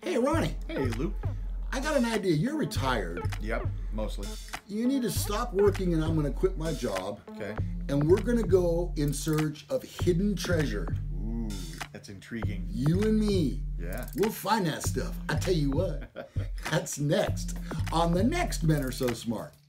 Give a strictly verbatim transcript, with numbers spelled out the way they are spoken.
Hey, Ronnie. Hey, Lou. I got an idea. You're retired. Yep, mostly. You need to stop working and I'm going to quit my job. Okay. And we're going to go in search of hidden treasure. Ooh, that's intriguing. You and me. Yeah. We'll find that stuff. I tell you what. That's next on the next Men Are So Smart.